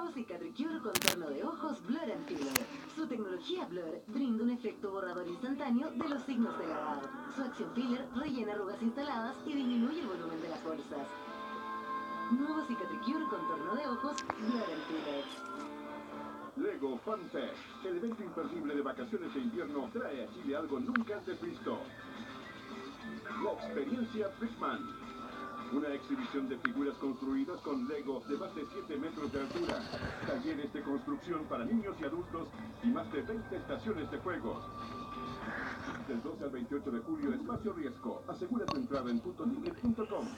Nuevo Cicatricure contorno de ojos Blur and Filler. Su tecnología Blur brinda un efecto borrador instantáneo de los signos de la edad. Su acción filler rellena arrugas instaladas y disminuye el volumen de las bolsas. Nuevo Cicatricure contorno de ojos Blur and Filler. Lego Fun Fest, el evento imperdible de vacaciones de invierno, trae a Chile algo nunca antes visto. La experiencia Brickman. Una exhibición de figuras construidas con Lego de más de 7 metros de altura. Talleres de construcción para niños y adultos y más de 20 estaciones de juegos. Del 12 al 28 de julio, Espacio Riesgo. Asegura tu entrada en puntoticket.com.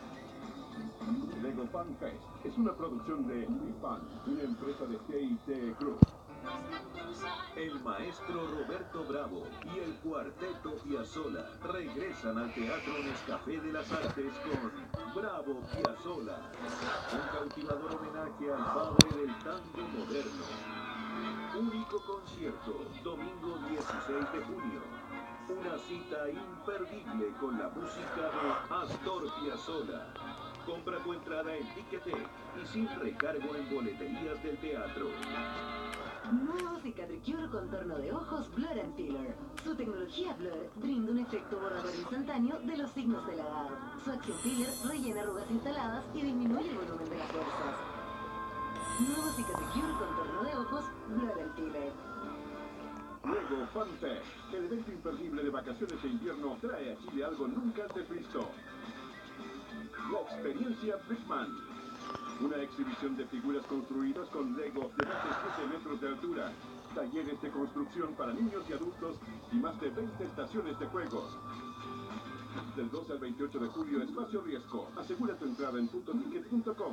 Lego Fun Fest es una producción de WeFun, una empresa de G&T Group. El maestro Roberto Bravo y el cuarteto Piazzolla regresan al Teatro Nescafé de las Artes con Bravo Piazzolla, un cautivador homenaje al padre del tango moderno. Único concierto, domingo 16 de junio. Una cita imperdible con la música de Astor Piazzolla. Compra tu entrada en Ticketek y sin recargo en boleterías del teatro. Nuevo Cicatricure contorno de ojos Blur and Filler. Su tecnología Blur brinda un efecto borrador instantáneo de los signos de la edad. Su acción filler rellena arrugas instaladas y disminuye el volumen de las bolsas. Nuevo Cicatricure contorno de ojos Blur and Filler. Lego Fun Fest, el evento imperdible de vacaciones de invierno, trae a Chile algo nunca antes visto. La experiencia Brickman. Una exhibición de figuras construidas con Lego de más de 7 metros de altura. Talleres de construcción para niños y adultos y más de 20 estaciones de juegos. Del 12 al 28 de julio, Espacio Riesgo. Asegura tu entrada en puntoticket.com.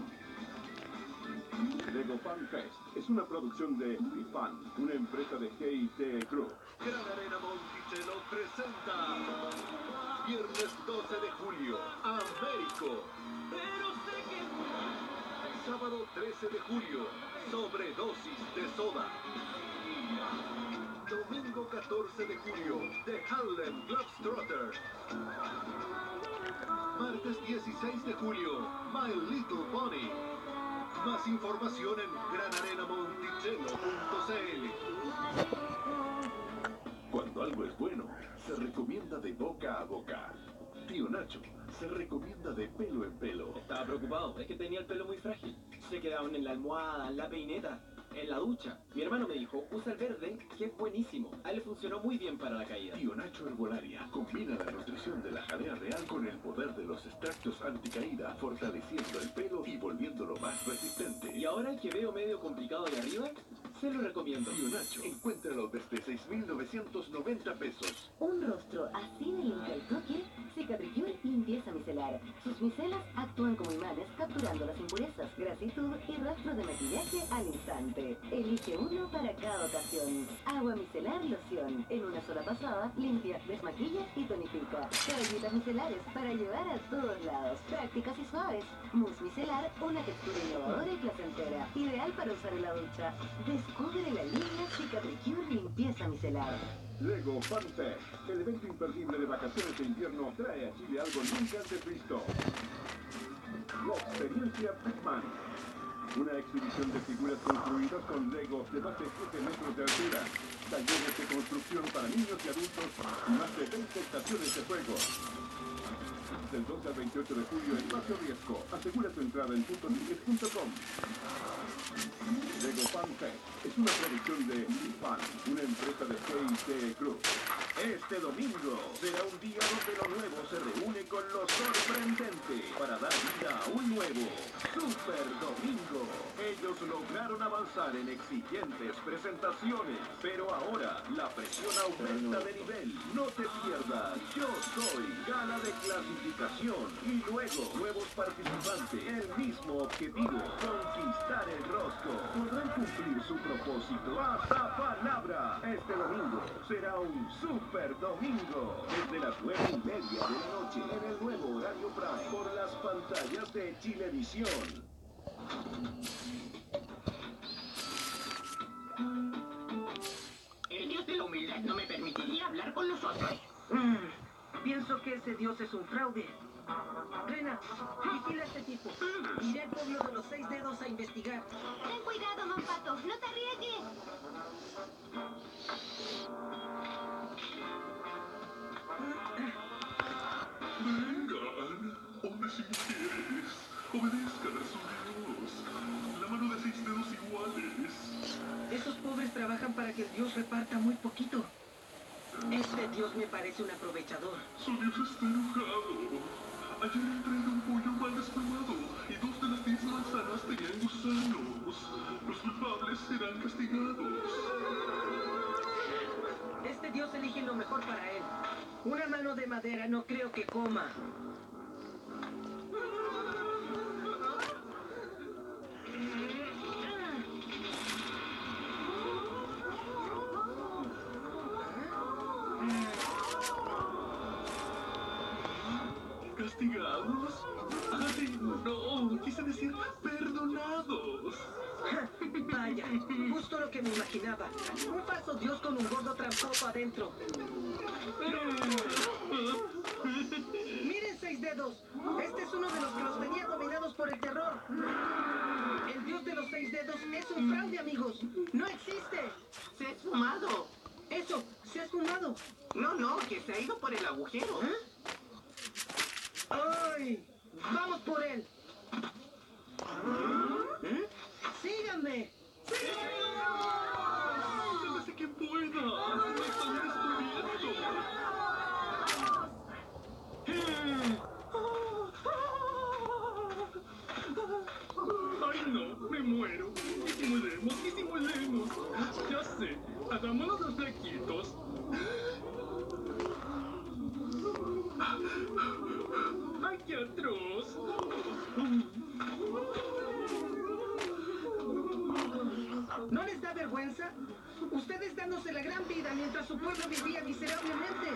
Lego Fun Fest es una producción de WeFun, una empresa de G&T Group. Gran Arena Monticello presenta viernes 12 de julio, Américo. Sábado 13 de julio, sobredosis de soda. Domingo 14 de julio, The Harlem Globetrotters. Martes 16 de julio, My Little Pony. Más información en granarenamonticello.cl. Cuando algo es bueno, se recomienda de boca a boca. Tío Nacho se recomienda de pelo en pelo. Estaba preocupado, es que tenía el pelo muy frágil. Se quedaban en la almohada, en la peineta, en la ducha. Mi hermano me dijo, usa el verde, que es buenísimo. A él le funcionó muy bien para la caída. Tío Nacho Herbolaria combina la nutrición de la jalea real con el poder de los extractos anticaída, fortaleciendo el pelo y volviéndolo más resistente. Y ahora que veo medio complicado de arriba, se lo recomiendo. Tío Nacho, encuéntralo desde 6.990 pesos. Un rostro así de limpio al toque, Cicatricure limpieza micelar. Sus micelas actúan como imanes capturando las impurezas, grasitud y rastros de maquillaje al instante. Elige uno para cada ocasión. Agua micelar loción. En una sola pasada, limpia, desmaquilla y tonifica. Toallitas micelares para llevar a todos lados. Prácticas y suaves. Mousse micelar, una textura innovadora y placentera. Ideal para usar en la ducha. Descubre la línea Cicatricure limpieza micelar. Lego Fun Fest, el evento imperdible de vacaciones de invierno, trae a Chile algo nunca antes visto. La experiencia Brickman. Una exhibición de figuras construidas con Lego de más de 7 metros de altura. Talleres de construcción para niños y adultos y más de 20 estaciones de juegos. Del 12 al 28 de julio, Espacio Riesgo. Asegura tu entrada en puntoticket.com. Lego Fun Fest es una producción de WeFun, una empresa de G&T Group. Este domingo será un día donde lo nuevo se reúne con lo sorprendente para dar vida a un nuevo Super Domingo. Ellos lograron avanzar en exigentes presentaciones, pero ahora la presión aumenta de nivel. No te pierdas Yo Soy, gala de clasificación y luego nuevos participantes. El mismo objetivo, conquistar el rostro. ¿Podrán cumplir su propósito? ¡Pasapalabra! Este domingo será un Super Domingo, desde las 9:30 de la noche, en el nuevo horario Prime, por las pantallas de Chilevisión. El dios de la humildad no me permitiría hablar con nosotros. Pienso que ese dios es un fraude. Rena, vigila a este tipo. Iré al pueblo de los 6 dedos a investigar. Ten cuidado, Mampato. No te arriesgues. Vengan, hombres y mujeres, obedezcan a su Dios. La mano de 6 dedos iguales. Esos pobres trabajan para que el Dios reparta muy poquito. Este Dios me parece un aprovechador. Su Dios está enojado. Ayer entré en un pollo mal desplumado y 2 de las 10 manzanas tenían gusanos. Los culpables serán castigados. Este Dios elige lo mejor para él. Una mano de madera no creo que coma. ¿Castigados? ¡Ay, no! Quise decir perdonados. Vaya, justo lo que me imaginaba. Un falso Dios con un gordo tramposo adentro. Miren 6 dedos. Este es uno de los que los tenía dominados por el terror. El Dios de los 6 dedos es un fraude, amigos. No existe. Se ha esfumado. Eso, se ha esfumado. No, que se ha ido por el agujero. ¡Ay! ¡Vamos por él! ¡Síganme! ¡Sálvese quien pueda! ¡Me están destruyendo! ¡Ay, no! ¡Me muero! Disimulemos! Ya sé, hagámonos los flequitos. ¡Ay, qué atroz! ¿No les da vergüenza? Ustedes dándose la gran vida mientras su pueblo vivía miserablemente.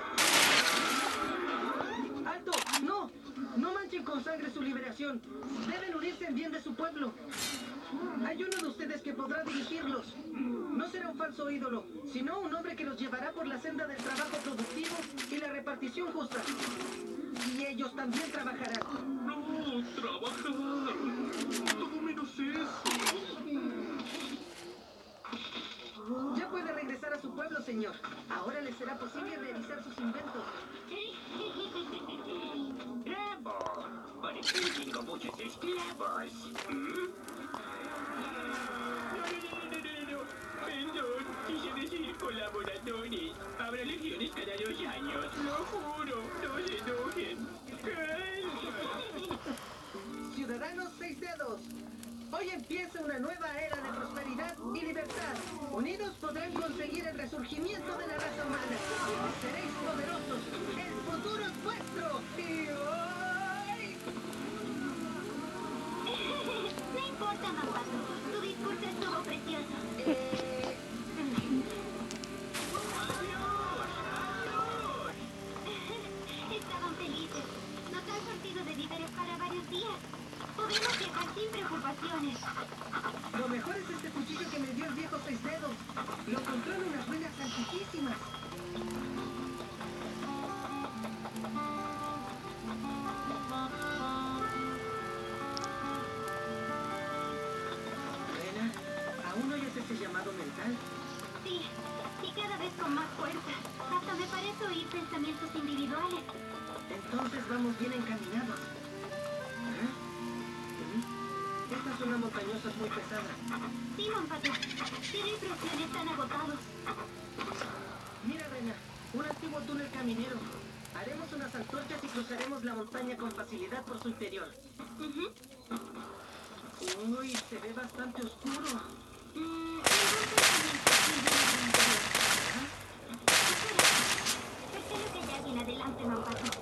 ¡Alto! ¡No! No manchen con sangre su liberación. Deben unirse en bien de su pueblo. Hay uno de ustedes que podrá dirigirlos. No será un falso ídolo, sino un hombre que los llevará por la senda del trabajo productivo y la repartición justa. Y ellos también trabajarán. ¡No! ¡Trabajar! ¡Todo menos eso! Ya puede regresar a su pueblo, señor. Ahora le será posible realizar sus inventos. ¡Bravo! Parece que tengo muchos esclavos. No. Perdón, quise decir colaboradores. Habrá lecciones cada 2 años. Lo juro. No se enojen. Ciudadanos 6 dedos. Hoy empieza una nueva era de prosperidad y libertad. Unidos podrán conseguir el resurgimiento de la raza humana. Seréis poderosos. El futuro es vuestro. Y hoy... No importa, Mampato. Tu discurso estuvo precioso. Estaban felices. Nos han surtido de víveres para varios días. Podemos viajar sin preocupaciones. Lo mejor es este cuchillo que me dio el viejo 6 dedos. Lo encontró en unas ruinas antiquísimas. Rena, ¿aún oyes ese llamado mental? Sí, y cada vez con más fuerza. Hasta me parece oír pensamientos individuales. Entonces vamos bien encaminados. Esta zona montañosa es muy pesada. Sí, Mampato. Tierra y presión están agotados. Mira, Rena, un antiguo túnel caminero. Haremos unas antorchas y cruzaremos la montaña con facilidad por su interior. Uy, se ve bastante oscuro. Ningún pensamiento individual en el interior. Espera, sé lo que hay alguien adelante, Mampato.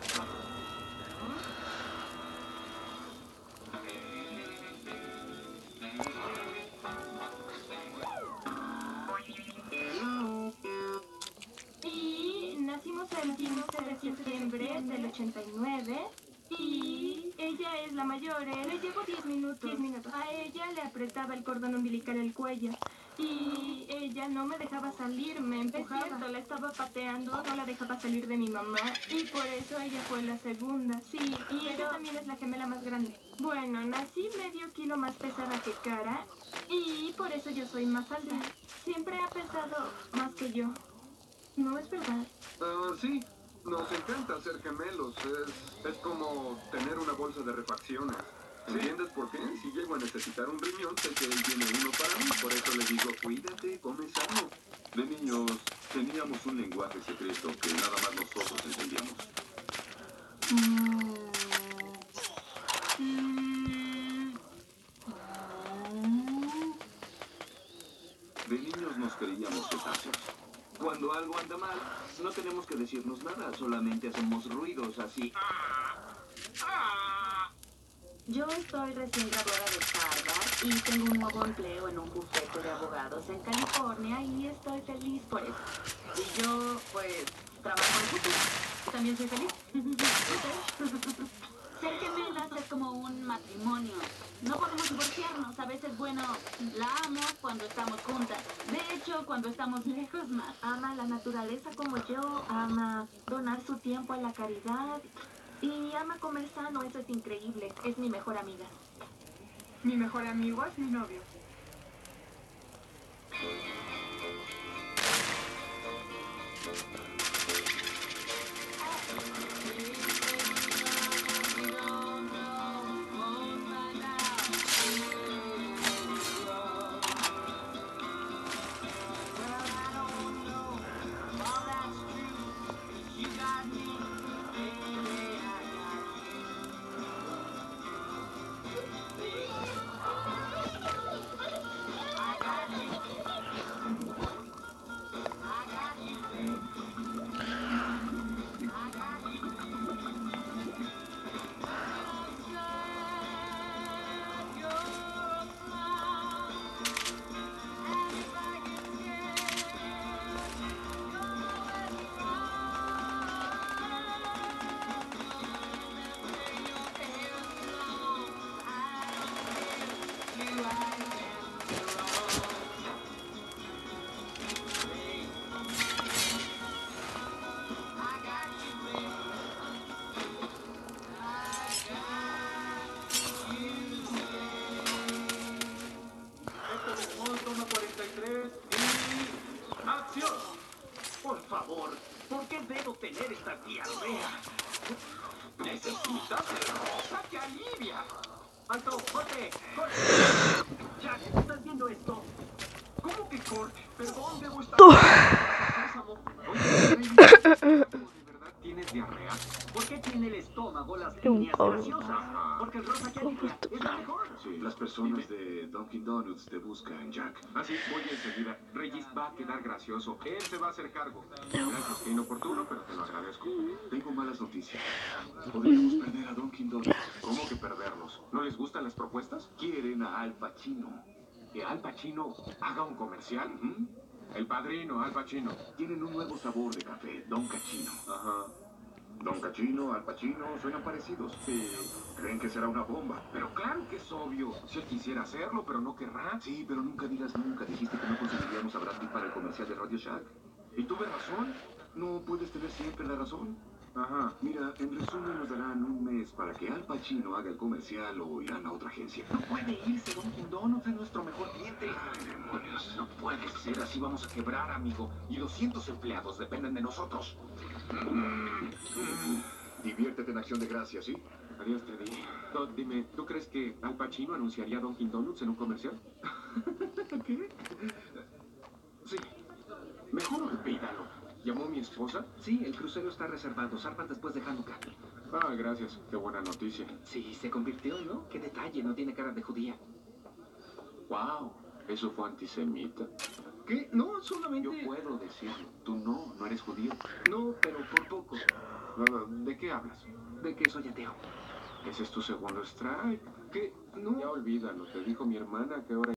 Y nacimos el 15 de septiembre del 89 y ella es la la mayor, le llevo 10 minutos. 10 minutos. A ella le apretaba el cordón umbilical al cuello. Y ella no me dejaba salir, me empujaba. Es cierto, la estaba pateando, no la dejaba salir de mi mamá. Y por eso ella fue la segunda. Sí, y ella también es la gemela más grande. Bueno, nací medio kilo más pesada que Cara. Y por eso yo soy más alta. Siempre ha pesado más que yo. ¿No es verdad? Sí. Nos encanta ser gemelos. Es como tener una bolsa de refacciones. ¿Entiendes por qué? Si llego a necesitar un riñón, sé que él tiene uno para mí. Por eso le digo, cuídate, come sano. De niños teníamos un lenguaje secreto que nada más nosotros entendíamos. De niños nos creíamos cetáceos. Cuando algo anda mal, no tenemos que decirnos nada, solamente hacemos ruidos así. Yo estoy recién graduada de Harvard y tengo un nuevo empleo en un bufete de abogados en California y estoy feliz por eso. Y yo, pues, trabajo en futuro. También soy feliz. Ser gemelas es como un matrimonio. No podemos divorciarnos. A veces, bueno, la amo cuando estamos juntas. De hecho, cuando estamos lejos más. Ama la naturaleza como yo, ama donar su tiempo a la caridad y ama comer sano, eso es increíble. Es mi mejor amiga. Mi mejor amigo es mi novio. Toma 43 y... ¡acción! Por favor, ¿por qué debo tener esta diarrea? Necesitas el rosa que alivia. ¡Alto! ¡Corte! ¡Corte! Jack, ¿estás viendo esto? ¿Cómo que corte? Perdón, debo estar... Oye, ¿de verdad tienes diarrea? ¿Por qué tiene el estómago las líneas graciosas? Porque el rosa que alivia es la mejor. Sí, las personas de Dunkin' Donuts te buscan, Jack. Así, voy enseguida. Regis va a quedar gracioso. Él se va a hacer cargo. Gracias, que inoportuno, pero te lo agradezco. Tengo malas noticias. Podríamos perder a Dunkin' Donuts. ¿Cómo que perderlos? ¿No les gustan las propuestas? Quieren a Al Pacino. ¿Que Al Pacino haga un comercial? El padrino, Al Pacino. Tienen un nuevo sabor de café, Don Cachino. Ajá. Don Cachino, Al Pacino, suenan parecidos. Sí. Creen que será una bomba. Pero claro que es obvio. Si él quisiera hacerlo, pero no querrá. Sí, pero nunca digas nunca. Dijiste que no conseguiríamos a Brad Pitt para el comercial de Radio Shack. Y tuve razón. No puedes tener siempre la razón. Ajá. Mira, en resumen nos darán un mes para que Al Pacino haga el comercial o irán a otra agencia. No puede irse, Dunkin' Donuts es nuestro mejor cliente. Ay, demonios. No puede ser, así vamos a quebrar, amigo. Y 200 empleados dependen de nosotros. Diviértete en Acción de Gracias, ¿sí? Adiós, Teddy. Todd, dime, ¿tú crees que Al Pacino anunciaría Dunkin' Donuts en un comercial? ¿Qué? Sí. Mejor olvídalo. ¿Llamó mi esposa? Sí, el crucero está reservado. Zarpan después de Hanukkah. Ah, gracias. Qué buena noticia. Sí, se convirtió, ¿no? Qué detalle, no tiene cara de judía. Wow, ¿eso fue antisemita? ¿Qué? No, solamente... Yo puedo decirlo. Tú no eres judío. No, pero por poco. ¿De qué hablas? De que soy ateo. ¿Ese es tu segundo strike? ¿Qué? No. Ya olvídalo, te dijo mi hermana que ahora...